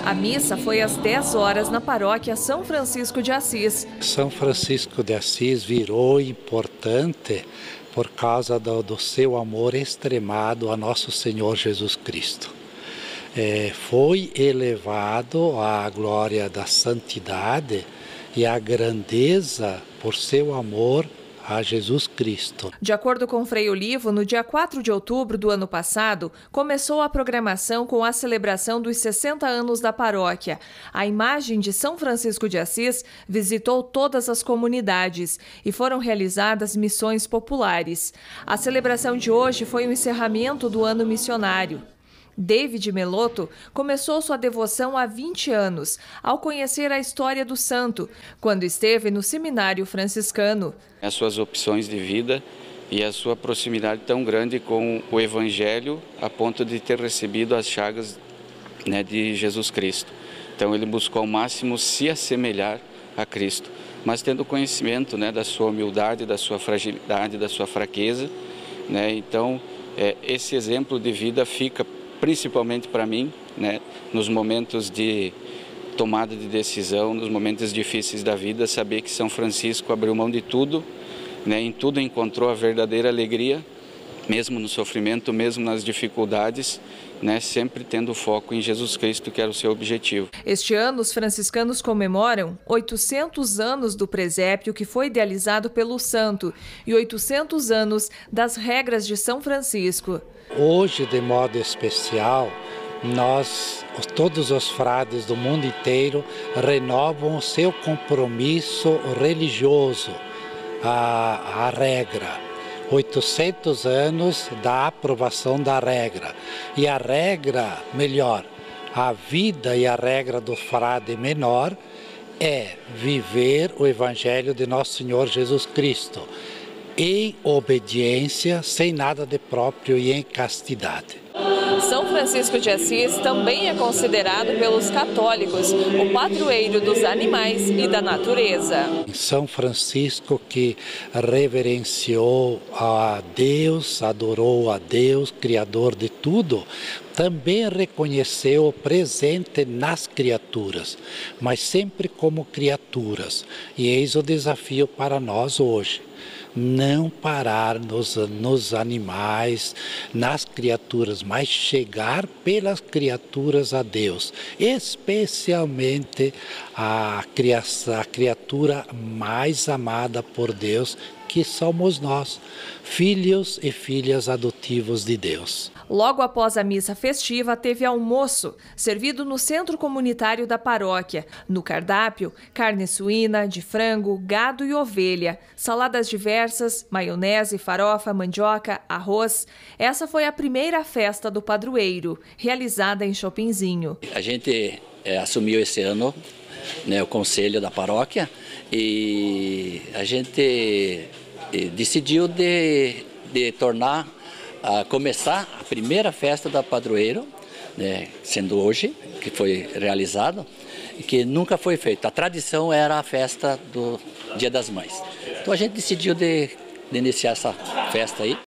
A missa foi às 10 horas na paróquia São Francisco de Assis. São Francisco de Assis virou importante por causa do seu amor extremado a nosso Senhor Jesus Cristo. Foi elevado à glória da santidade e à grandeza por seu amor a Jesus Cristo. De acordo com Frei Olivo, no dia 4 de outubro do ano passado, começou a programação com a celebração dos 60 anos da paróquia. A imagem de São Francisco de Assis visitou todas as comunidades e foram realizadas missões populares. A celebração de hoje foi o encerramento do ano missionário. David Melotto começou sua devoção há 20 anos, ao conhecer a história do santo, quando esteve no seminário franciscano. As suas opções de vida e a sua proximidade tão grande com o Evangelho, a ponto de ter recebido as chagas, de Jesus Cristo. Então ele buscou ao máximo se assemelhar a Cristo, mas tendo conhecimento da sua humildade, da sua fragilidade, da sua fraqueza. Então esse exemplo de vida fica principalmente para mim, nos momentos de tomada de decisão, nos momentos difíceis da vida, saber que São Francisco abriu mão de tudo, em tudo encontrou a verdadeira alegria, mesmo no sofrimento, mesmo nas dificuldades, sempre tendo foco em Jesus Cristo, que era o seu objetivo. Este ano, os franciscanos comemoram 800 anos do presépio que foi idealizado pelo santo e 800 anos das regras de São Francisco. Hoje, de modo especial, todos os frades do mundo inteiro renovam o seu compromisso religioso, a regra. 800 anos da aprovação da regra. E a regra, melhor, a vida e a regra do frade menor é viver o Evangelho de Nosso Senhor Jesus Cristo em obediência, sem nada de próprio e em castidade. São Francisco de Assis também é considerado pelos católicos o padroeiro dos animais e da natureza. São Francisco, que reverenciou a Deus, adorou a Deus, Criador de tudo, também reconheceu o presente nas criaturas, mas sempre como criaturas. E eis o desafio para nós hoje. Não parar nos animais, nas criaturas, mas chegar pelas criaturas a Deus, especialmente a criatura mais amada por Deus, que somos nós, filhos e filhas adotivos de Deus. Logo após a missa festiva, teve almoço, servido no centro comunitário da paróquia. No cardápio, carne suína, de frango, gado e ovelha, saladas diversas, maionese, farofa, mandioca, arroz. Essa foi a primeira festa do padroeiro, realizada em Chopinzinho. A gente assumiu esse ano o conselho da paróquia e a gente decidiu de começar a primeira festa da padroeiro, sendo hoje, que foi realizado, e que nunca foi feito. A tradição era a festa do Dia das Mães. Então a gente decidiu de iniciar essa festa aí.